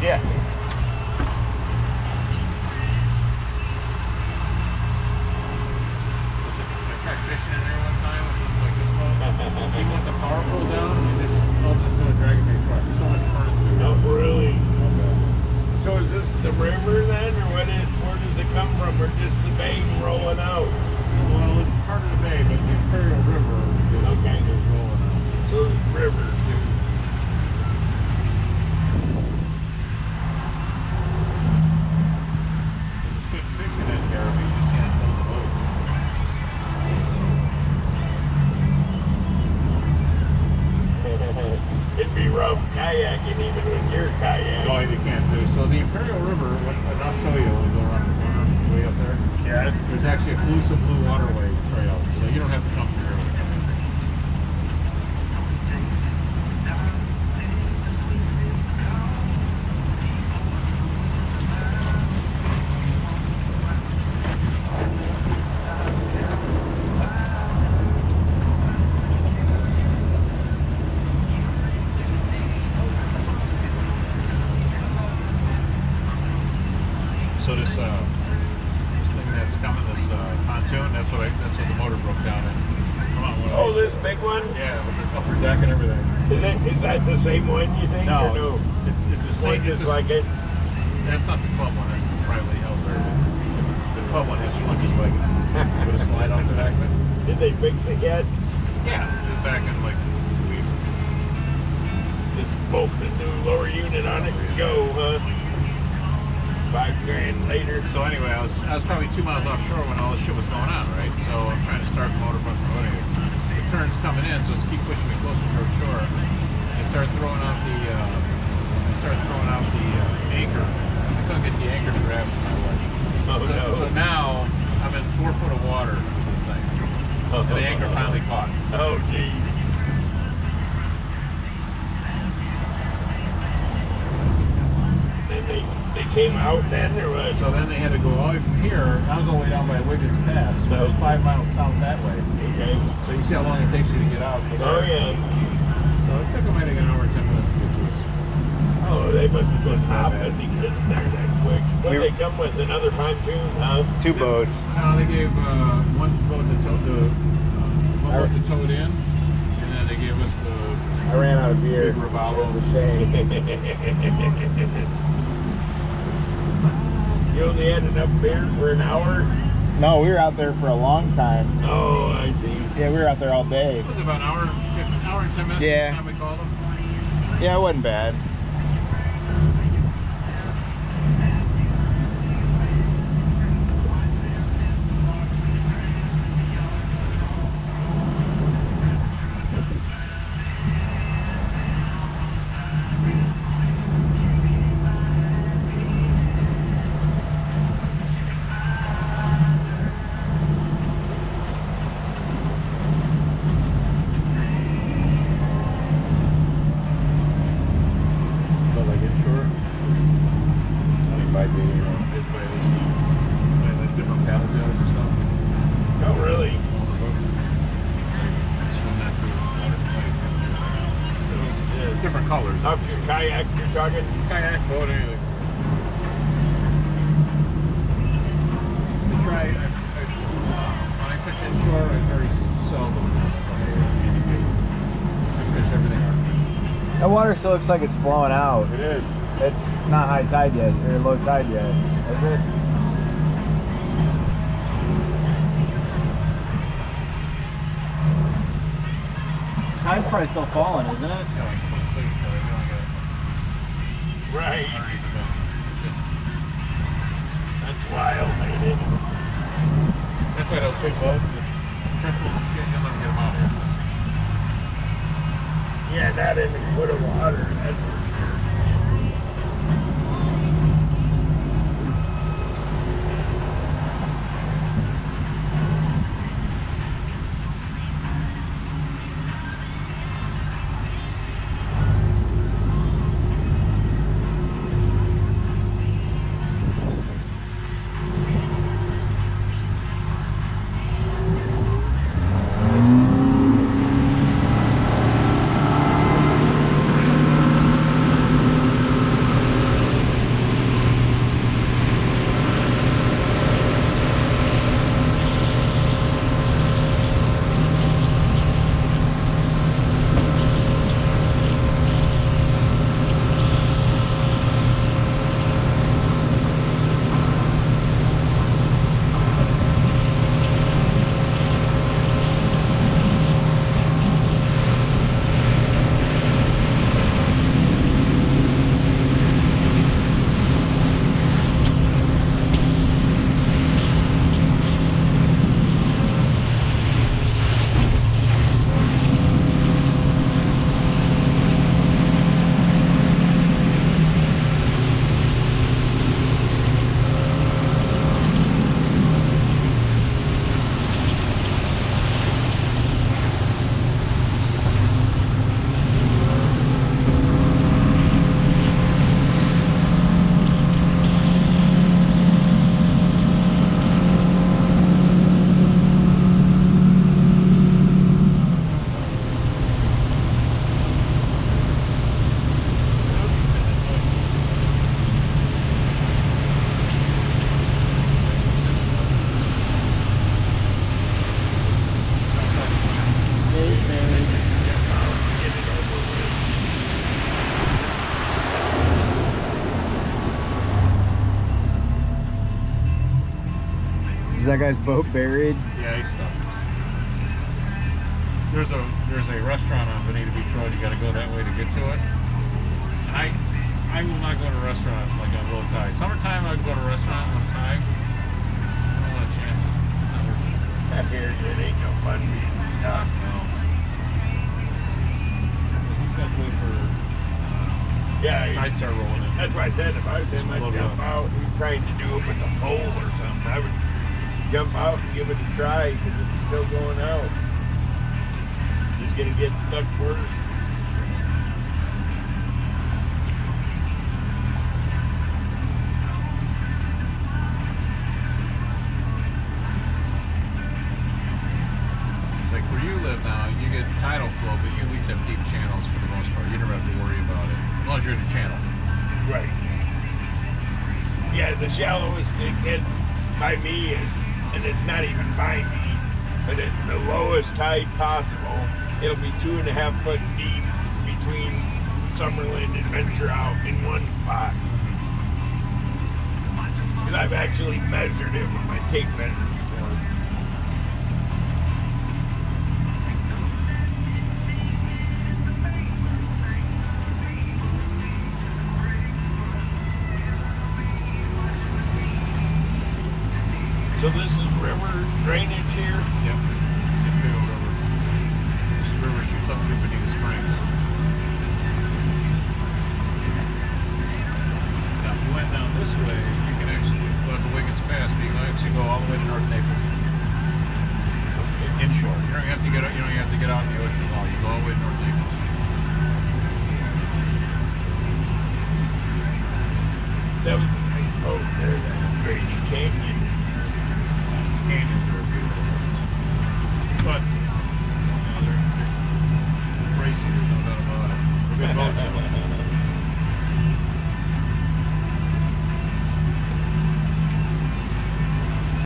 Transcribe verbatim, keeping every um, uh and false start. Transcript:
Yeah. Fishing in there one time with like this boat. Even with the power pull down, and just holds into a dragon bait truck. There's so much current through Oh, there. really? Okay. So is this the river then, or what is? Where does it come from, or just the bay rolling out? Well, it's part of the bay, but the Imperial River is, Okay. is rolling out. So it's river too. There's good fishing in here, but you just can't tow the boat. It'd be rough kayaking even with your kayak. No, you can't do. So the Imperial River, what, and I'll show you when we go around the corner, way up there. Yeah. There's actually a exclusive blue waterway trail, so you don't have to come through here. So this uh, this thing that's coming, this uh, pontoon, that's what I, that's what the motor broke down in. Come on, one of Oh, these. this big one? Yeah, with the upper deck and everything. Is that, is that the same one you think? No, or no? It's, it's the One same. just it's like it? That's not the club one. That's the privately held version. The club one has one just like it, with a slide off the back of it. Did they fix it yet? Yeah, it's back in like we. Just bolt the new lower unit on it and go, huh? Five grand later. So anyway, I was I was probably two miles offshore when all this shit was going on, right? So I'm trying to start the motor from promoting it. The current's coming in, so it's keep pushing me closer towards shore. I started throwing out the uh, I started throwing out the uh, anchor. I couldn't get the anchor to grab my leg. Oh, so, no. so now I'm in four foot of water with this thing. Oh, And the anchor finally caught. Oh, geez. Then they, they came out then, or what? So then they had to go all the way from here. I was all the way down by Wiggins Pass, so it was five miles south that way. Okay. So you see how long it takes you to get out. Oh, yeah. So it took them I think an hour and ten minutes to get to us. Oh, they must have been hopping to get there that quick. What did they come with? Another pontoon, huh? Two boats. No, they gave uh, one boat to tow the uh, one boat to tow it in, and then they gave us the I ran out of beer. big Ravallo. The shame. You only had enough beer for an hour? No, we were out there for a long time. Oh, I see. Yeah, we were out there all day. It was about an hour, an hour and ten minutes. Yeah. By the time we called them. Yeah, it wasn't bad. But like inshore, I think by the you know, it's by this, by like different paddle tails and stuff. Oh, really? Different colors. Off your kayak, you're talking? Kayak, boat, anything. I try, I, I, when I fish inshore, I very seldom indicate. I fish everything out. That water still looks like it's flowing out. It is. It's not high tide yet, or low tide yet, is it? Tide's probably still falling, isn't it? Yeah, like twenty-six, but I only got Right. underneath the boat. That's wild, ain't it? That's why those big boats, the triples and shit, you'll never get them out here. Yeah, not in a foot of water, that's for sure. that guy's boat buried? Yeah, he's stuck. There's a there's a restaurant on Bonita Beach Road. You got to go that way to get to it. And I I will not go to restaurants like on low tide. Summertime I would go to a restaurant on tide. I don't want chances. I hear you. It ain't no fun being stuck. No. He's got to wait for Yeah, tides start rolling in. that's why I said if I was him, I'd Slow jump down. out and trying to do it with a pole or something. I would jump out and give it a try because it's still going out. Just gonna get stuck worse. It's like where you live now, you get tidal flow, but you at least have deep channels for the most part. You never have to worry about it. As long as you're in the channel. Right. Yeah, the shallowest it gets by me is, and it's not even by me, but it's the lowest tide possible. It'll be two and a half foot deep between Summerland and Venture Out in one spot. Because I've actually measured it with my tape measure before. So this is river drainage here? Yep. It's a big old river. This river shoots up through Bonita Springs. Now if you went down this way, you can actually go to Wiggins Pass, but you can actually go all the way to North Naples. Inshore. You don't have to get out you don't have to get out in the ocean at all. You go all the way to North Naples. That was